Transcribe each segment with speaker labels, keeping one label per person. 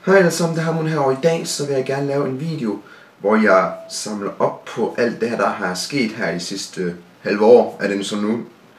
Speaker 1: Hej alle sammen, det er Hamon her, og i dag så vil jeg gerne lave en video, hvor jeg samler op på alt det her, der har sket her i sidste halve år, er det nu så nu.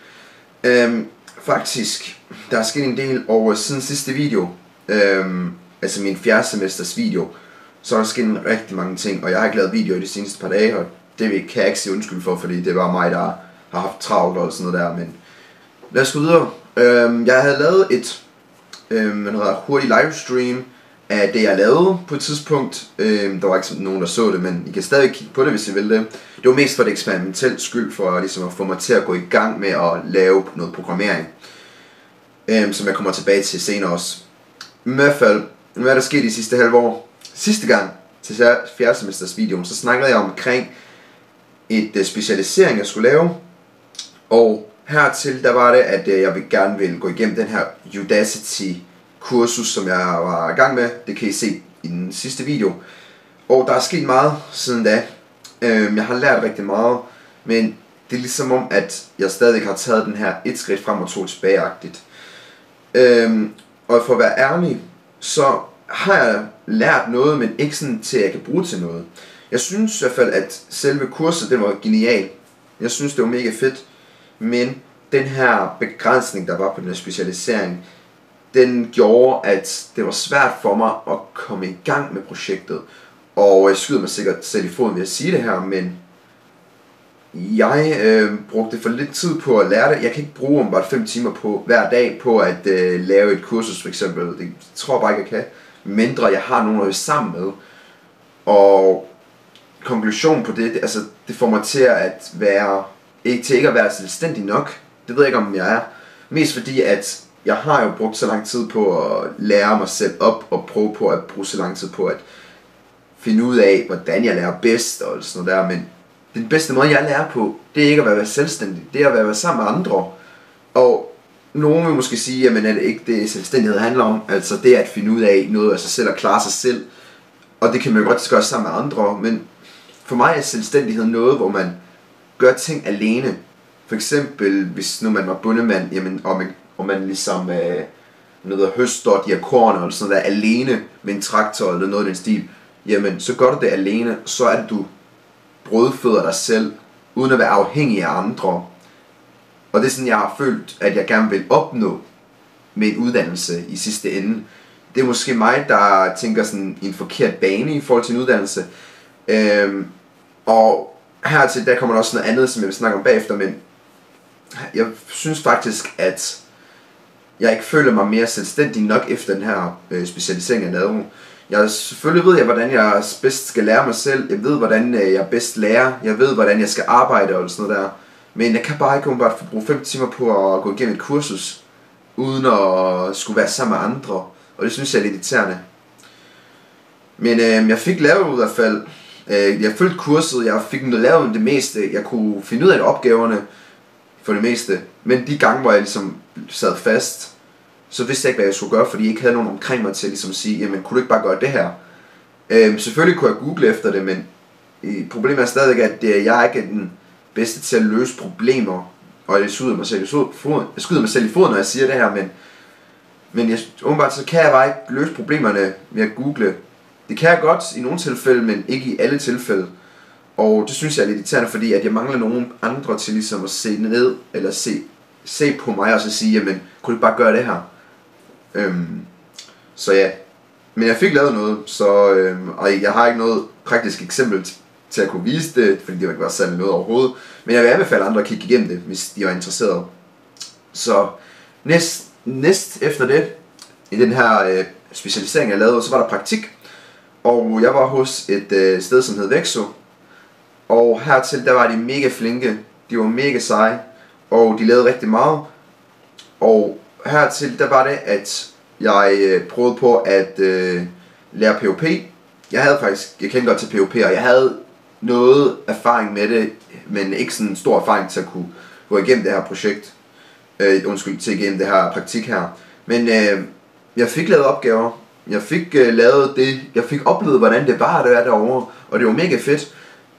Speaker 1: Faktisk, der er sket en del over siden sidste video, altså min 4. semesters video, så er der sket rigtig mange ting, og jeg har ikke lavet video i de seneste par dage, og det kan jeg ikke sige undskyld for, fordi det var mig, der har haft travlt og sådan noget der, men lad os gå videre. Jeg havde lavet et hurtigt livestream af det jeg lavede på et tidspunkt. Der var ikke nogen der så det, men I kan stadig kigge på det hvis I vil det. Det var mest for det eksperimentelt skyld, for ligesom at få mig til at gå i gang med at lave noget programmering, som jeg kommer tilbage til senere også. I hvert fald, hvad er der sket i sidste halve år? Sidste gang til 4. semesters videoen, så snakkede jeg omkring et specialisering jeg skulle lave, og hertil der var det at jeg gerne ville gå igennem den her Udacity kursus, som jeg var i gang med. Det kan I se i den sidste video. Og der er sket meget siden da. Jeg har lært rigtig meget, men det er ligesom om, at jeg stadig har taget den her et skridt frem og to tilbage-agtigt. Og for at være ærlig, så har jeg lært noget, men ikke sådan til at jeg kan bruge til noget. Jeg synes i hvert fald, at selve kurset, det var genial. Jeg synes, det var mega fedt. Men den her begrænsning, der var på den her specialisering, den gjorde, at det var svært for mig at komme i gang med projektet. Og jeg skyder mig sikkert selv i foden ved at sige det her, men jeg brugte for lidt tid på at lære det. Jeg kan ikke bruge bare 5 timer på hver dag på at lave et kursus for eksempel. Det tror jeg bare ikke, jeg kan. Mindre jeg har nogen at være sammen med. Og konklusionen på det, altså det får mig til at være ikke at være selvstændig nok. Det ved jeg ikke om jeg er. Mest fordi at jeg har jo brugt så lang tid på at lære mig selv op og prøve på at bruge så lang tid på at finde ud af, hvordan jeg lærer bedst og sådan noget der. Men den bedste måde jeg lærer på, det er ikke at være selvstændig. Det er at være sammen med andre. Og nogen vil måske sige, jamen er det ikke det selvstændighed handler om. Altså det at finde ud af noget af sig selv og klare sig selv. Og det kan man jo godt gøre sammen med andre. Men for mig er selvstændighed noget, hvor man gør ting alene. For eksempel hvis nu man var bondemand, jamen, og man ligesom høster de her korn eller sådan noget der alene med en traktor eller noget i den stil, jamen så gør du det alene, så er det du brødføder dig selv uden at være afhængig af andre. Og det er sådan jeg har følt at jeg gerne vil opnå med en uddannelse i sidste ende. Det er måske mig der tænker sådan en forkert bane i forhold til en uddannelse, og hertil der kommer der også noget andet som jeg vil snakke om bagefter, men jeg synes faktisk at jeg ikke føler mig mere selvstændig nok efter den her specialisering jeg lavede. Selvfølgelig ved jeg hvordan jeg bedst skal lære mig selv. Jeg ved hvordan jeg bedst lærer. Jeg ved hvordan jeg skal arbejde og sådan noget der. Men jeg kan bare ikke umiddelbart bruge 5 timer på at gå igennem et kursus uden at skulle være sammen med andre. Og det synes jeg er lidt irriterende. Men jeg fik lavet i hvert fald. Jeg følte kurset. Jeg fik lavet det meste. Jeg kunne finde ud af opgaverne for det meste. Men de gange hvor jeg ligesom sad fast, så vidste jeg ikke hvad jeg skulle gøre, fordi jeg ikke havde nogen omkring mig til ligesom at sige, jamen kunne du ikke bare gøre det her. Selvfølgelig kunne jeg google efter det, men problemet er stadig at jeg ikke er den bedste til at løse problemer. Og jeg skyder mig selv i foden når jeg siger det her, men åbenbart så kan jeg bare ikke løse problemerne ved at google. Det kan jeg godt i nogle tilfælde, men ikke i alle tilfælde. Og det synes jeg er lidt irriterende, fordi at jeg mangler nogen andre til ligesom at se ned, eller se på mig og så sige, jamen kunne du bare gøre det her. Så ja, men jeg fik lavet noget, så, og jeg har ikke noget praktisk eksempel til at kunne vise det, fordi det var ikke særlig noget overhovedet. Men jeg vil anbefale andre at kigge igennem det, hvis de var interesserede. Så næst efter det, i den her specialisering jeg lavede, så var der praktik. Og jeg var hos et sted som hed Vexo. Og hertil der var de mega flinke, de var mega seje, og de lavede rigtig meget. Og hertil der var det at jeg prøvede på at lære POP. Jeg kendte godt til POP, og jeg havde noget erfaring med det, men ikke sådan en stor erfaring til at kunne gå igennem det her projekt. Til igennem det her praktik her. Men jeg fik lavet opgaver. Jeg fik lavet det. Jeg fik oplevet hvordan det var at være derovre, og det var mega fedt.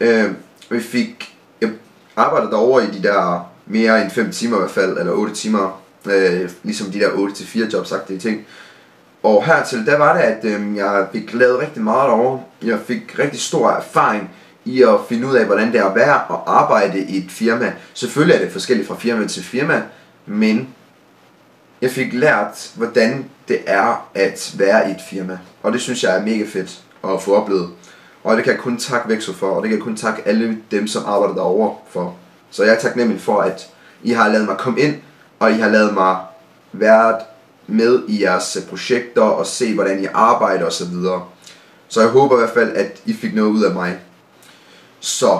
Speaker 1: Jeg arbejdede derovre i de der mere end 5 timer i hvert fald, eller 8 timer, ligesom de der 8-4 jobsagtige ting. Og hertil, der var det, at jeg fik lavet rigtig meget derovre. Jeg fik rigtig stor erfaring i at finde ud af, hvordan det er at være og arbejde i et firma. Selvfølgelig er det forskelligt fra firma til firma, men jeg fik lært, hvordan det er at være i et firma. Og det synes jeg er mega fedt at få oplevet. Og det kan jeg kun takke Vexo for, og det kan jeg kun takke alle dem, som arbejder derovre for. Så jeg er taknemmelig for, at I har ladet mig komme ind, og I har ladet mig være med i jeres projekter og se, hvordan I arbejder osv. Så jeg håber i hvert fald, at I fik noget ud af mig. Så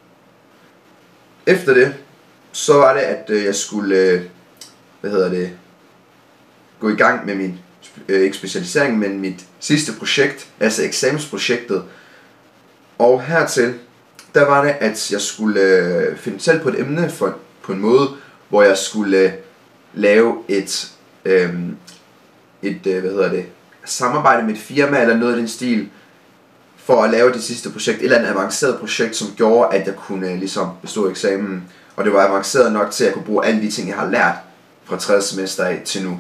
Speaker 1: efter det, så var det, at jeg skulle, gå i gang med min, ikke specialisering, men mit sidste projekt, altså eksamensprojektet. Og hertil, der var det, at jeg skulle finde selv på et emne på en måde, hvor jeg skulle lave et samarbejde med et firma eller noget i den stil, for at lave det sidste projekt, et eller andet avanceret projekt, som gjorde, at jeg kunne ligesom bestå eksamen. Og det var avanceret nok til, at jeg kunne bruge alle de ting, jeg har lært fra 3. semester af til nu.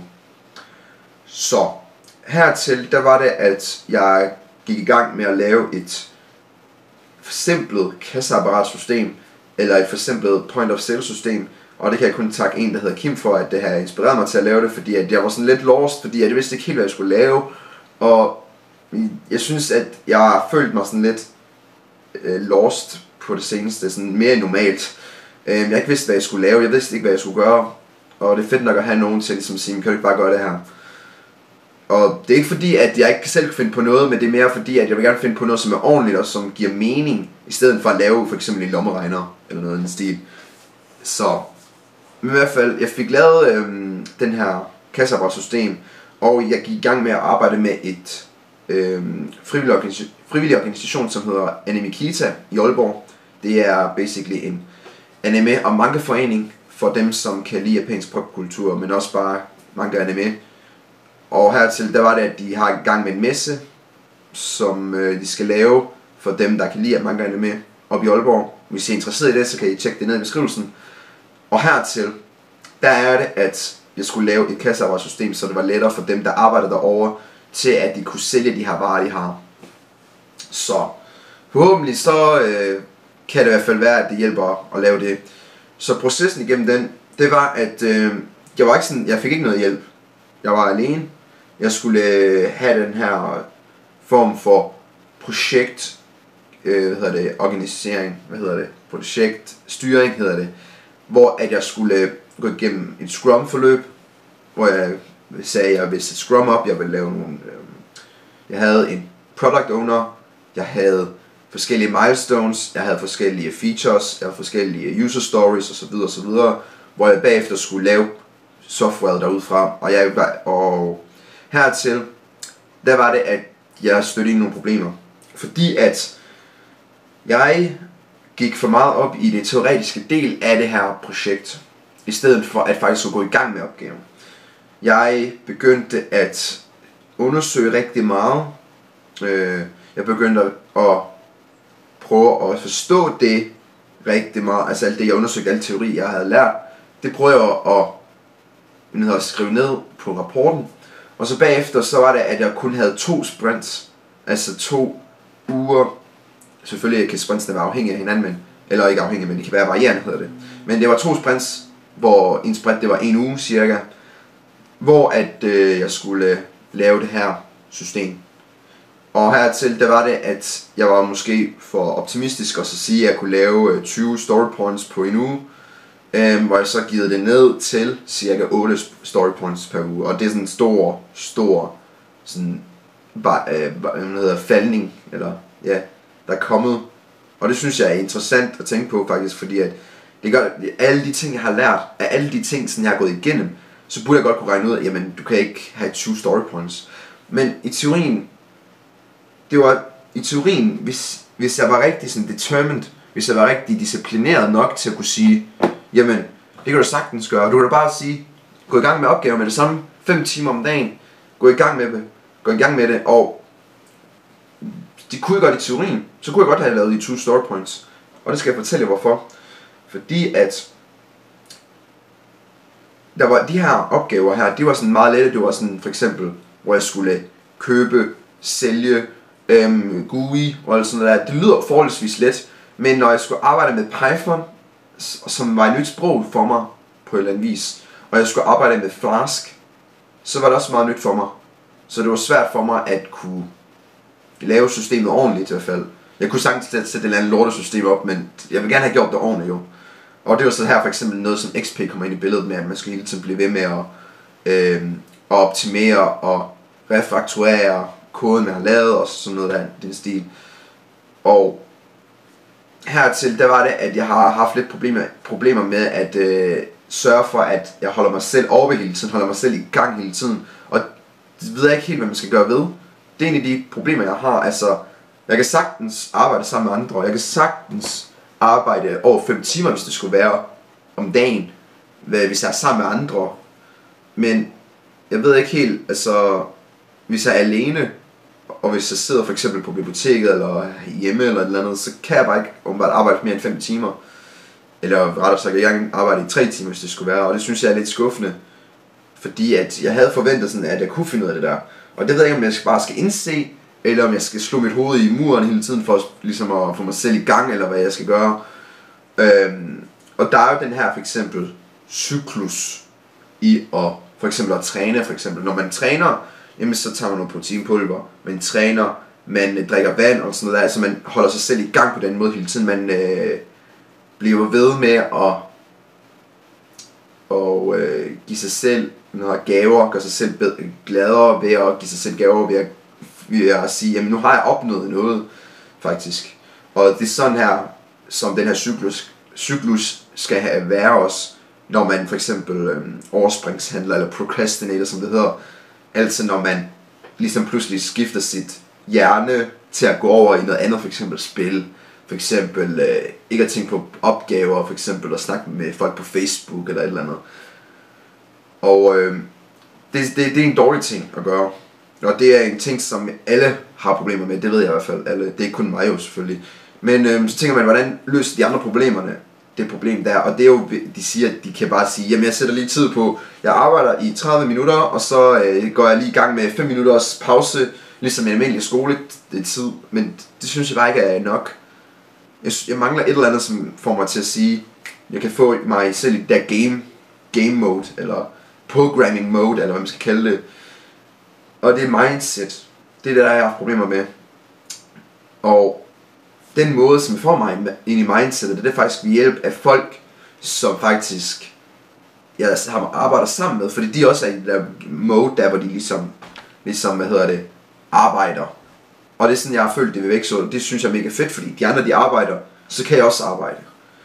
Speaker 1: Så hertil, der var det, at jeg gik i gang med at lave et forsimplet kasseapparatsystem, eller et forsimplet point of sale system. Og det kan jeg kun takke en, der hedder Kim for, at det har inspireret mig til at lave det, fordi at jeg var sådan lidt lost, fordi jeg vidste ikke helt, hvad jeg skulle lave. Og jeg synes, at jeg har følt mig sådan lidt lost på det seneste, sådan mere end normalt. Jeg ikke vidste, hvad jeg skulle lave, jeg vidste ikke, hvad jeg skulle gøre. Og det er fedt nok at have nogen til, som siger, kan du ikke bare gøre det her? Og det er ikke fordi, at jeg ikke selv kan finde på noget, men det er mere fordi, at jeg vil gerne finde på noget, som er ordentligt og som giver mening, i stedet for at lave for eksempel en lommeregner eller noget i den stil. Så i hvert fald, jeg fik lavet den her kasseapparatsystem, og jeg gik i gang med at arbejde med et frivillig organisation, som hedder Animikita i Aalborg. Det er basically en anime- og manga-forening for dem, som kan lide japansk popkultur, men også bare manga og anime. Og hertil, der var det, at de har i gang med en messe, som de skal lave for dem, der kan lide manga og anime op i Aalborg. Hvis I er interesseret i det, så kan I tjekke det ned i beskrivelsen. Og hertil, der er det, at jeg skulle lave et kasseapparatsystem, så det var lettere for dem, der arbejder derovre, til at de kunne sælge de her varer, de har. Så forhåbentlig så kan det i hvert fald være, at det hjælper at lave det. Så processen igennem den, det var, at jeg fik ikke noget hjælp. Jeg var alene. Jeg skulle have den her form for projekt, organisering, projektstyring hedder det, hvor at jeg skulle gå igennem et Scrum-forløb, hvor jeg sagde, at jeg ville sætte Scrum op, jeg ville lave nogle, jeg havde en product owner, jeg havde forskellige milestones, jeg havde forskellige features, jeg havde forskellige user stories osv., hvor jeg bagefter skulle lave software derudfra, og hertil, der var det, at jeg stødte ind nogle problemer, fordi at jeg gik for meget op i det teoretiske del af det her projekt, i stedet for at faktisk gå i gang med opgaven. Jeg begyndte at undersøge rigtig meget. Jeg begyndte at prøve at forstå det rigtig meget, altså alt det jeg undersøgte, alle teori jeg havde lært, det prøvede jeg at skrive ned på rapporten. Og så bagefter, så var det, at jeg kun havde 2 sprints, altså 2 uger. Selvfølgelig kan sprintsene være afhængige af hinanden, eller ikke afhængige, men de kan være varierende, hedder det. Men det var 2 sprints, hvor en sprint, det var 1 uge cirka, hvor at jeg skulle lave det her system. Og hertil, der var det, at jeg var måske for optimistisk at så sige, at jeg kunne lave 20 story points på en uge, hvor jeg så givet det ned til cirka 8 story points per uge. Og det er sådan en stor sådan, faldning, eller ja, der er kommet. Og det synes jeg er interessant at tænke på faktisk, fordi at det gør, alle de ting jeg har lært, af alle de ting sådan jeg har gået igennem, så burde jeg godt kunne regne ud, at jamen, du kan ikke have 20 story points. Men i teorien, hvis jeg var rigtig sådan determined, hvis jeg var rigtig disciplineret nok til at kunne sige, jamen, det kan du sagtens gøre. Du kan da bare sige, gå i gang med opgaver med det samme, 5 timer om dagen, gå i gang med det, og det kunne jeg godt i teorien, så kunne jeg godt have lavet de 20 story points. Og det skal jeg fortælle jer hvorfor. Fordi at der var de her opgaver her, de var sådan meget lette. Det var sådan for eksempel hvor jeg skulle købe, sælge, GUI og alt sådan noget der. Det lyder forholdsvis let, men når jeg skulle arbejde med Python, som var et nyt sprog for mig på en eller anden vis, og jeg skulle arbejde med Flask, så var det også meget nyt for mig. Så det var svært for mig at kunne lave systemet ordentligt i hvert fald. Jeg kunne sagtens sætte et eller andet lortesystem op, men jeg vil gerne have gjort det ordentligt jo. Og det var så her for eksempel noget som XP kommer ind i billedet med, at man skal hele tiden blive ved med at optimere og refakturere koden man har lavet og sådan noget der, den stil. Og hertil, der var det, at jeg har haft lidt problemer med at sørge for, at jeg holder mig selv oppe hele tiden, holder mig selv i gang hele tiden. Og det ved jeg ikke helt, hvad man skal gøre ved. Det er en af de problemer, jeg har. Altså, jeg kan sagtens arbejde sammen med andre, jeg kan sagtens arbejde over 5 timer, hvis det skulle være om dagen, hvis jeg er sammen med andre. Men jeg ved ikke helt, altså, hvis jeg er alene, og hvis jeg sidder for eksempel på biblioteket eller hjemme eller et eller andet, så kan jeg bare ikke arbejde mere end 5 timer. Eller rettere sagt, jeg kan arbejde i 3 timer, hvis det skulle være, og det synes jeg er lidt skuffende. Fordi at jeg havde forventet sådan, at jeg kunne finde ud af det der. Og det ved jeg ikke, om jeg bare skal indse, eller om jeg skal slå mit hoved i muren hele tiden for ligesom at få mig selv i gang, eller hvad jeg skal gøre. Og der er jo den her for eksempel cyklus i at for eksempel at træne. For eksempel når man træner, jamen så tager man noget proteinpulver, man træner, man drikker vand og sådan noget der, så man holder sig selv i gang på den måde hele tiden. Man bliver ved med at give sig selv nogle gaver, gøre sig selv gladere ved at give sig selv gaver ved at sige, jamen nu har jeg opnået noget faktisk. Og det er sådan her, som den her cyklus skal være også, når man for eksempel overspringshandler eller procrastinator, som det hedder. Altså når man ligesom pludselig skifter sit hjerne til at gå over i noget andet, for eksempel spil, for eksempel ikke at tænke på opgaver, for eksempel at snakke med folk på Facebook eller et eller andet. Og det er en dårlig ting at gøre. Og det er en ting, som alle har problemer med, det ved jeg i hvert fald. Alle. Det er ikke kun mig jo selvfølgelig. Men så tænker man, hvordan løser de andre problemerne? Det problem der, og det er jo, de siger, at de kan bare sige, jamen jeg sætter lige tid på, jeg arbejder i 30 minutter, og så går jeg lige i gang med 5 minutters pause, ligesom en almindelig skoletid, men det synes jeg bare ikke er nok. Jeg mangler et eller andet, som får mig til at sige, jeg kan få mig selv i der game mode, eller programming mode, eller hvad man skal kalde det. Og det er mindset, det er det, der jeg har haft problemer med. Og den måde, som får mig ind i mindsetet, det er faktisk ved hjælp af folk, som faktisk jeg arbejder sammen med, fordi de også er i det der mode, der hvor de ligesom arbejder. Og det er sådan, jeg har følt det ved Vækså. Det synes jeg er mega fedt, fordi de andre, de arbejder, så kan jeg også arbejde.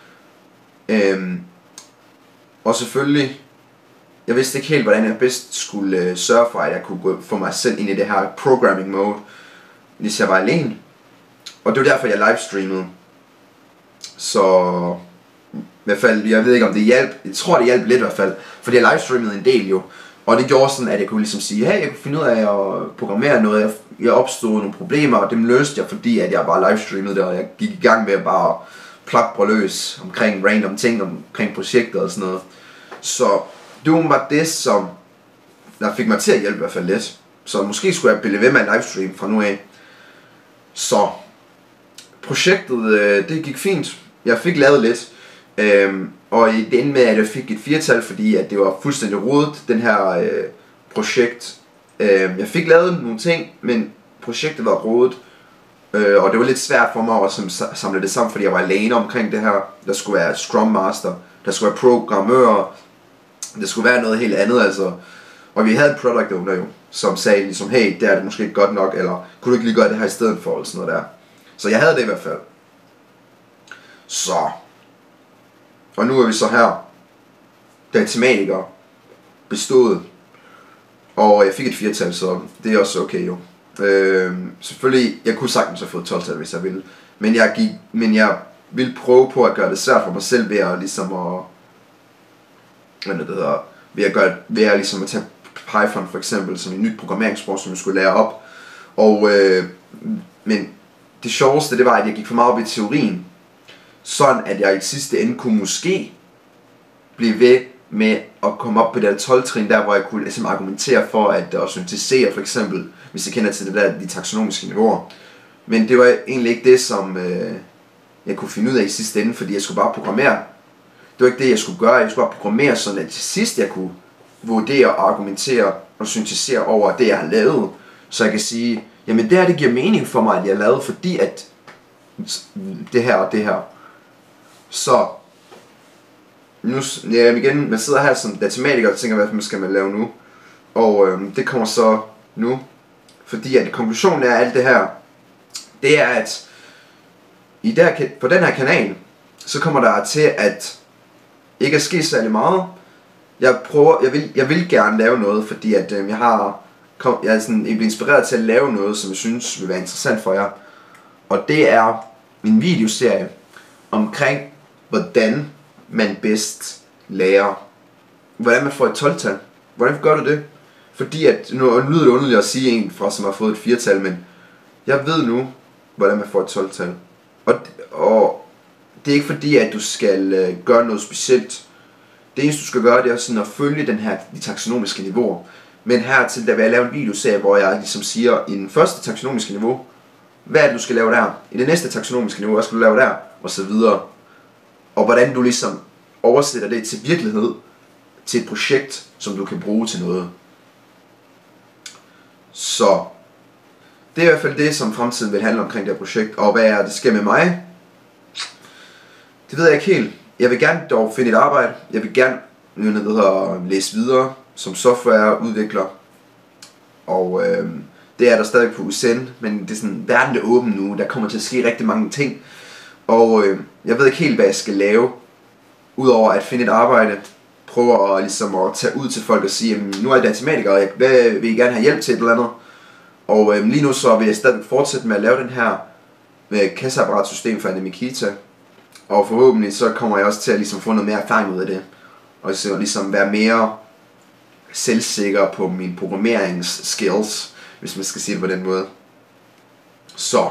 Speaker 1: Og selvfølgelig, jeg vidste ikke helt, hvordan jeg bedst skulle sørge for, at jeg kunne få mig selv ind i det her programming mode, hvis jeg var alene. Og det var derfor, jeg livestreamede. Så i hvert fald, jeg ved ikke om det hjalp. Jeg tror det hjalp lidt i hvert fald. Fordi jeg livestreamede en del jo. Og det gjorde sådan, at jeg kunne ligesom sige, hey, jeg kunne finde ud af at programmere noget. Jeg opstod nogle problemer, og dem løste jeg, fordi at jeg bare livestreamede det. Og jeg gik i gang med at bare plapre løs omkring random ting, omkring projekter og sådan noget. Så det var det, som der fik mig til at hjælpe i hvert fald lidt. Så måske skulle jeg blive ved med at livestream fra nu af. Så projektet, det gik fint. Jeg fik lavet lidt. Og det endte med, at jeg fik et 4-tal, fordi at det var fuldstændig rodet, den her projekt. Jeg fik lavet nogle ting, men projektet var rodet. Og det var lidt svært for mig at samle det sammen, fordi jeg var alene omkring det her. Der skulle være Scrum Master, der skulle være programmører, der skulle være noget helt andet altså. Og vi havde en product owner jo, som sagde ligesom, hey, det er det måske ikke godt nok, eller kunne du ikke lige gøre det her i stedet for, eller sådan noget der. Så jeg havde det i hvert fald. Så. Og nu er vi så her. Datamatiker. Bestået. Og jeg fik et 4-tal, så det er også okay jo. Selvfølgelig, jeg kunne sagtens have fået 12-tal, hvis jeg ville. Men jeg ville prøve på at gøre det svært for mig selv ved at ligesom ved at ligesom at tage Python for eksempel som et nyt programmeringssprog, som jeg skulle lære op. Og men det sjoveste, det var, at jeg gik for meget op i teorien, sådan at jeg i sidste ende kunne måske blive ved med at komme op på det der 12-trin, der hvor jeg kunne ligesom argumentere for at syntetisere for eksempel, hvis jeg kender til det der, de taksonomiske niveauer. Men det var egentlig ikke det, som jeg kunne finde ud af i sidste ende, fordi jeg skulle bare programmere. Det var ikke det, jeg skulle gøre. Jeg skulle bare programmere sådan, at til sidst jeg kunne vurdere og argumentere og syntetisere over det, jeg har lavet. Så jeg kan sige, jamen det her, det giver mening for mig, at jeg har lavet, fordi at det her og det her. Så nu, ja, igen, man sidder her som datamatiker og tænker, hvad skal man lave nu? Og det kommer så nu, fordi at konklusionen er alt det her, det er at på den her kanal, så kommer der til at ikke at ske særlig meget. Jeg vil gerne lave noget, fordi at jeg er sådan blevet inspireret til at lave noget, som jeg synes vil være interessant for jer. Og det er min videoserie omkring, hvordan man bedst lærer. Hvordan man får et 12-tal. Hvordan gør du det? Fordi at, nu lyder det underligt at sige en fra, som har fået et 4-tal, men jeg ved nu, hvordan man får et 12-tal. Og det er ikke fordi, at du skal gøre noget specielt. Det eneste du skal gøre, det er sådan at følge de taksonomiske niveauer. Men hertil, der vil jeg lave en videoserie, hvor jeg ligesom siger, i den første taksonomiske niveau, hvad er det du skal lave der? I det næste taksonomiske niveau, hvad skal du lave der? Og så videre. Og hvordan du ligesom oversætter det til virkelighed, til et projekt, som du kan bruge til noget. Så det er i hvert fald det, som fremtiden vil handle omkring det her projekt. Og hvad er det sker med mig? Det ved jeg ikke helt. Jeg vil gerne dog finde et arbejde. Jeg vil gerne læse videre som softwareudvikler. Og det er der stadig på USN, men det er sådan, verden er åben nu. Der kommer til at ske rigtig mange ting. Og jeg ved ikke helt, hvad jeg skal lave. Udover at finde et arbejde. Prøve at tage ud til folk og sige, nu er jeg datamatiker, og hvad vil I gerne have hjælp til et eller andet? Og lige nu så vil jeg stadig fortsætte med at lave den her kasseapparatsystem for Anemikita. Og forhåbentlig så kommer jeg også til at ligesom få noget mere erfaring ud af det. Og så ligesom være mere selvsikker på mine programmeringsskills, hvis man skal sige det på den måde. Så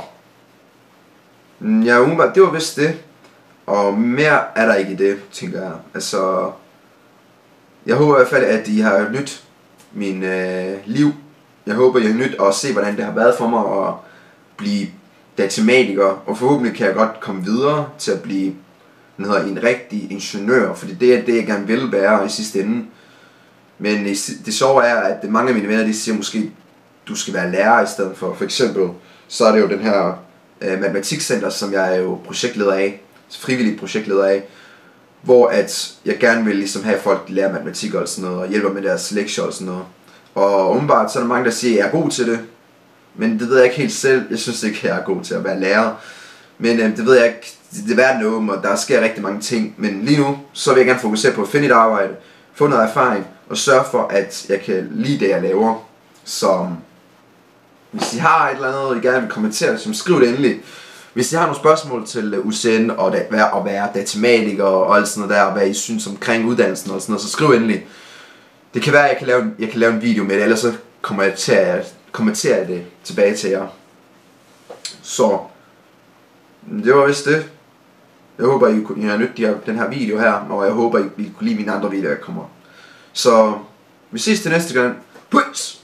Speaker 1: ja, umiddelbart, det var vist det. Og mere er der ikke i det, tænker jeg. Altså, jeg håber i hvert fald, at I har nyt min liv. Jeg håber, I har nyt at se, hvordan det har været for mig at blive datamatiker. Og forhåbentlig kan jeg godt komme videre til at blive en rigtig ingeniør. Fordi det er det, jeg gerne vil være i sidste ende. Men det sjove er, at mange af mine venner, de siger måske, du skal være lærer i stedet for. For eksempel, så er det jo den her matematikcenter, som jeg er jo projektleder af. Frivillig projektleder af. Hvor at jeg gerne vil ligesom have folk lære matematik og sådan noget, og hjælper med deres lektier og sådan noget. Og umiddelbart så er der mange, der siger, at jeg er god til det. Men det ved jeg ikke helt selv. Jeg synes ikke, jeg er god til at være lærer. Men det ved jeg ikke. Det er værd noget, og der sker rigtig mange ting. Men lige nu, så vil jeg gerne fokusere på at finde et arbejde, få noget erfaring, og sørge for, at jeg kan lide det, jeg laver. Så hvis I har et eller andet, I gerne vil kommentere, så skriv det endelig. Hvis I har nogle spørgsmål til UCN og at være datamatiker og alt sådan noget der, og hvad I synes omkring uddannelsen og sådan noget, så skriv endelig. Det kan være, at jeg kan lave en video med det, ellers så kommer jeg til at kommentere det tilbage til jer. Så det var vist det. Jeg håber, I har nydt den her video her, og jeg håber, I kunne lide mine andre videoer, der kommer. Så vi ses til næste gang. Peace!